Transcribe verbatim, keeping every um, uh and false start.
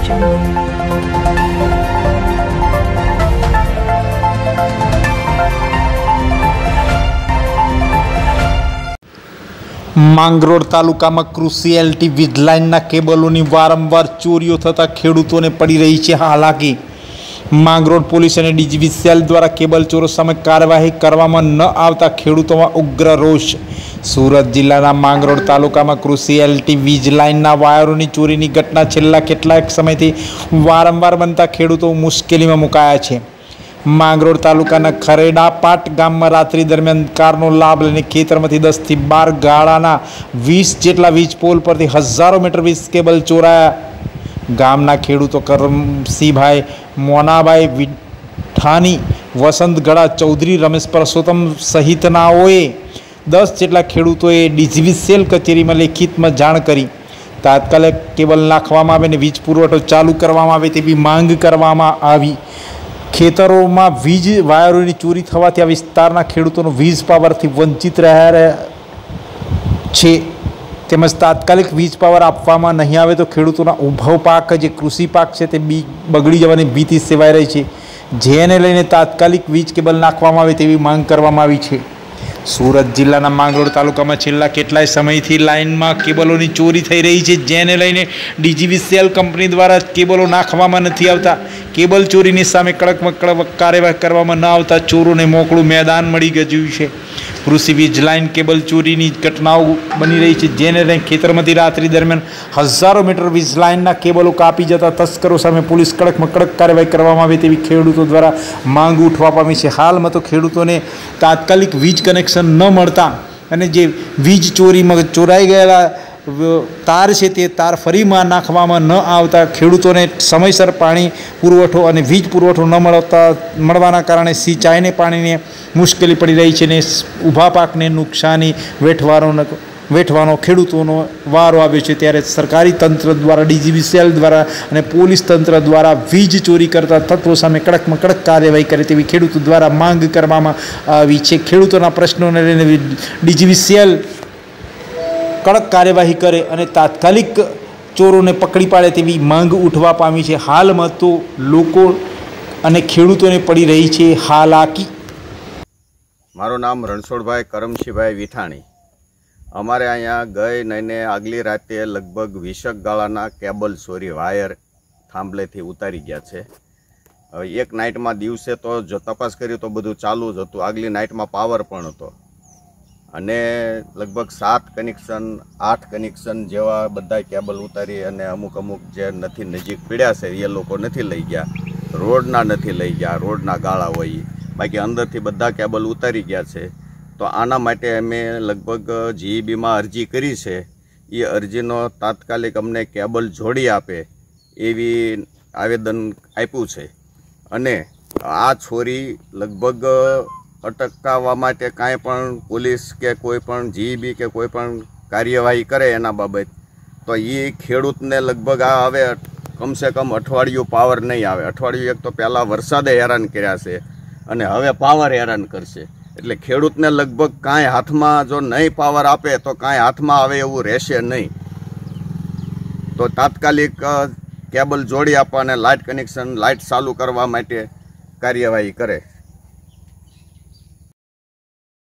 માંગરોળ તાલુકામાં કૃષિ એલટી વીજ લાઇનના કેબલોની વારંવાર ચોરીઓ થતાં ખેડૂતોને પડી રહી છે હાલાકી। માંગરોળ પોલીસ અને ડીજીવીસીએલ દ્વારા કેબલ ચોરો સામે કાર્યવાહી કરવામાં ન આવતા ખેડૂતોમાં ઉગ્ર રોષ। સુરત જિલ્લાના માંગરોળ તાલુકામાં કૃષિ એલટી વીજ લાઇનના વાયરોની ચોરીની ઘટના છેલ્લા કેટલાક સમયથી વારંવાર બનતા ખેડૂતો મુશ્કેલીમાં મુકાયા છે। માંગરોળ તાલુકાના ખરેડાપાટ ગામમાં રાત્રિ દરમિયાન કારનો લાભ લઈને ખેતરમાંથી દસથી બાર ગાળાના વીસ જેટલા વીજ પોલ પરથી હજારો મીટર વીજ કેબલ ચોરાયા। ગામના ખેડૂતો કરમસિંહભાઈ, મોનાભાઈ વિઠાની, વસંતગડા ચૌધરી, રમેશ પરસોત્તમ સહિતનાઓએ દસ જેટલા ખેડૂતોએ ડીજીવીસીએલ કચેરીમાં લેખિતમાં જાણ કરી તાત્કાલિક કેબલ નાખવામાં આવે અને વીજ પુરવઠો ચાલુ કરવામાં આવે તેવી માંગ કરવામાં આવી। ખેતરોમાં વીજ વાયરોની ચોરી થવાથી આ વિસ્તારના ખેડૂતોનો વીજ પાવરથી વંચિત રહ્યા છે તેમજ તાત્કાલિક વીજ પાવર આપવામાં નહીં આવે તો ખેડૂતોના ઉભો પાક જે કૃષિ પાક છે તે બી બગડી જવાની ભીતિ સેવાઈ રહી છે, જેને લઈને તાત્કાલિક વીજ કેબલ નાખવામાં આવે તેવી માંગ કરવામાં આવી છે। સુરત જિલ્લાના માંગરોળ તાલુકામાં છેલ્લા કેટલાય સમયથી લાઇનમાં કેબલોની ચોરી થઈ રહી છે, જેને લઈને ડીજીવીસીએલ કંપની દ્વારા કેબલો નાખવામાં નથી આવતા। કેબલ ચોરીની સામે કડકમાં કડક કાર્યવાહી કરવામાં ન આવતા ચોરોને મોકળું મેદાન મળી ગયું છે। કૃષિ વીજ લાઇન કેબલ ચોરીની ઘટનાઓ બની રહી છે, જેને લઈને ખેતરમાંથી રાત્રિ દરમિયાન હજારો મીટર વીજ લાઇનના કેબલો કાપી જતા તસ્કરો સામે પોલીસ કડકમાં કડક કાર્યવાહી કરવામાં આવે તેવી ખેડૂતો દ્વારા માંગ ઉઠવા પામી છે। હાલમાં તો ખેડૂતોને તાત્કાલિક વીજ કનેક્શન ન મળતા અને જે વીજ ચોરીમાં ચોરાઈ ગયેલા તાર છે તે તાર ફરીમાં નાખવામાં ન આવતા ખેડૂતોને સમયસર પાણી પુરવઠો અને વીજ પુરવઠો ન મળતા મળવાના કારણે સિંચાઈને પાણીને મુશ્કેલી પડી રહી છે ને ઊભા પાકને નુકસાની વેઠવાનો વેઠવાનો ખેડૂતોનો વારો આવ્યો છે। ત્યારે સરકારી તંત્ર દ્વારા ડીજીવીસીએલ દ્વારા અને પોલીસ તંત્ર દ્વારા વીજ ચોરી કરતા તત્વો સામે કડકમાં કડક કાર્યવાહી કરે તેવી ખેડૂતો દ્વારા માંગ કરવામાં આવી છે। ખેડૂતોના પ્રશ્નોને લઈને ડીજીવીસીએલ કડક કાર્યવાહી કરે અને તાત્કાલિક ચોરોને પકડી પાડે તેવી માંગ ઉઠવા પામી છે। હાલમાં તો લોકો અને ખેડૂતોને પડી રહી છે હાલાકી। મારું નામ રણછોડભાઈ કરમસિંહભાઈ વિઠાણી। અમારે અહીંયા ગઈ નઈને આગલી રાતે લગભગ વીસક ગાળાના કેબલ ચોરી વાયર થાંભલેથી ઉતારી ગયા છે। એક નાઇટમાં દિવસે તો જો તપાસ કરી તો બધું ચાલુ જ હતું, આગલી નાઇટમાં પાવર પણ હતો અને લગભગ સાત કનેક્શન આઠ કનેક્શન જેવા બધા કેબલ ઉતારી અને અમુક અમુક જે નથી નજીક પીડ્યા છે એ લોકો નથી લઈ ગયા, રોડના નથી લઈ ગયા, રોડના ગાળા હોય બાકી અંદરથી બધા કેબલ ઉતારી ગયા છે। તો આના માટે અમે લગભગ જીઈબીમાં અરજી કરી છે, એ અરજીનો તાત્કાલિક અમને કેબલ જોડી આપે એવી આવેદન આપ્યું છે અને આ ચોરી લગભગ અટકાવવા માટે કાંઈ પણ પોલીસ કે કોઈ પણ જીઈબી કે કોઈ પણ કાર્યવાહી કરે એના બાબત તો એ ખેડૂતને લગભગ આ હવે કમસે કમ અઠવાડિયું પાવર નહીં આવે। અઠવાડિયું એક તો પહેલાં વરસાદે હેરાન કર્યા છે અને હવે પાવર હેરાન કરશે, એટલે ખેડૂતને લગભગ કાંઈ હાથમાં જો નહીં પાવર આપે તો કાંઈ હાથમાં આવે એવું રહેશે નહીં। તો તાત્કાલિક કેબલ જોડી આપવા અને લાઇટ કનેક્શન લાઇટ ચાલુ કરવા માટે કાર્યવાહી કરે।